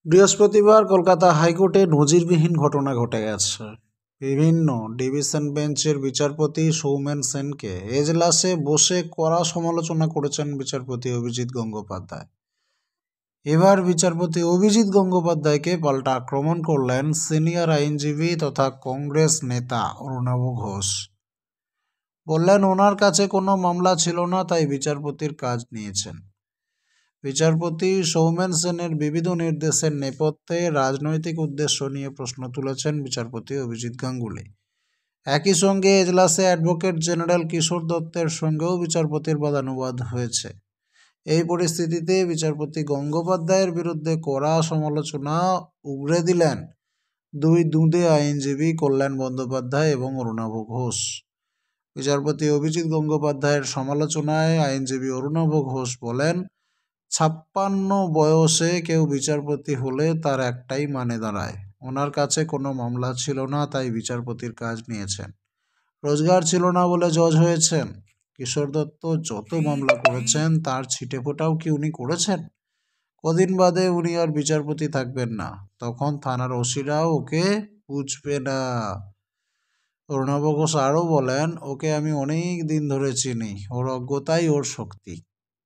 বৃহস্পতিবার কলকাতা হাইকোর্টে নজিরবিহীন ঘটনা ঘটে গেছে। বিভিন্ন ডিভিশন বেঞ্চের বিচারপতি সৌমেন সেনকে এজলাসে বসে কড়া সমালোচনা করেছেন বিচারপতি অভিজিৎ গঙ্গোপাধ্যায়। এবার বিচারপতি অভিজিৎ গঙ্গোপাধ্যায়কে পাল্টা আক্রমণ করলেন সিনিয়র আইনজীবী তথা কংগ্রেস নেতা অরুণাভ ঘোষ। বললেন ওনার কাছে কোনো মামলা ছিল না, তাই বিচারপতির কাজ নিয়েছেন। বিচারপতি সৌমেন সেনের বিবিধ নির্দেশের নেপথ্যে রাজনৈতিক উদ্দেশ্য নিয়ে প্রশ্ন তুলেছেন বিচারপতি অভিজিৎ গাঙ্গুলি। একই সঙ্গে এজলাসে অ্যাডভোকেট জেনারেল কিশোর দত্তের সঙ্গেও বিচারপতির বাদানুবাদ হয়েছে। এই পরিস্থিতিতে বিচারপতি গঙ্গোপাধ্যায়ের বিরুদ্ধে কড়া সমালোচনা উগরে দিলেন দুই দুঁদে আইনজীবী কল্যাণ বন্দ্যোপাধ্যায় এবং অরুণাভ ঘোষ। বিচারপতি অভিজিৎ গঙ্গোপাধ্যায়ের সমালোচনায় আইনজীবী অরুণাভ ঘোষ বলেন, 56 বয়সে কেউ বিচারপতি হলে তার একটাই মানে দাঁড়ায়, ওনার কাছে কোনো মামলা ছিল না, তাই বিচারপতির কাজ নিয়েছেন। রোজগার ছিল না বলে জজ হয়েছেন। কিশোর দত্ত যত মামলা করেছেন তার ছিটেফোঁটাও কি উনি করেছেন? কদিন বাদে উনি আর বিচারপতি থাকবেন না, তখন থানার ওসিরাও ওকে বুঝবে না। অরুণাভ ঘোষ আরও বলেন, ওকে আমি অনেক দিন ধরে চিনি, ওর অজ্ঞতাই ওর শক্তি।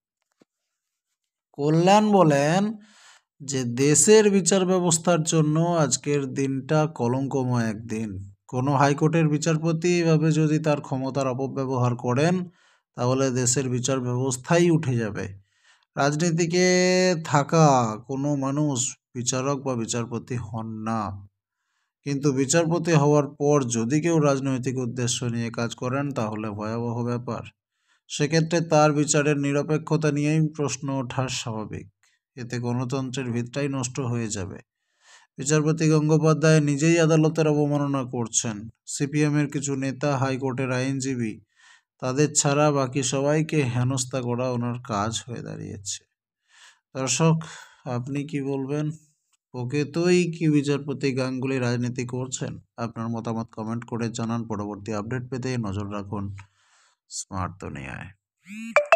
কল্যাণ বলেন যে দেশের বিচার ব্যবস্থার জন্য আজকের দিনটা কলঙ্কময় একদিন। কোনো হাইকোর্টের বিচারপতি এভাবে যদি তার ক্ষমতার অপব্যবহার করেন তাহলে দেশের বিচার ব্যবস্থাই উঠে যাবে। রাজনীতিকে থাকা কোনো মানুষ বিচারক বা বিচারপতি হন না, কিন্তু বিচারপতি হওয়ার পর যদি কেউ রাজনৈতিক উদ্দেশ্য নিয়ে কাজ করেন তাহলে ভয়াবহ ব্যাপার। সেক্ষেত্রে তার বিচারের নিরপেক্ষতা নিয়েই প্রশ্ন ওঠা স্বাভাবিক। এতে গণতন্ত্রের ভিতটাই নষ্ট হয়ে যাবে। বিচারপতি গঙ্গোপাধ্যায় নিজেই আদালতের অবমাননা করছেন। সিপিএমের কিছু নেতা, হাইকোর্টের আইনজীবী, তাদের ছাড়া বাকি সবাইকে হেনস্থা করা ওনার কাজ হয়ে দাঁড়িয়েছে। দর্শক, আপনি কি বলবেন? প্রকৃতই কি বিচারপতি গাঙ্গুলি রাজনীতি করছেন? আপনার মতামত কমেন্ট করে জানান। পরবর্তী আপডেট পেতে নজর রাখুন স্মার্ট দুনিয়ায়।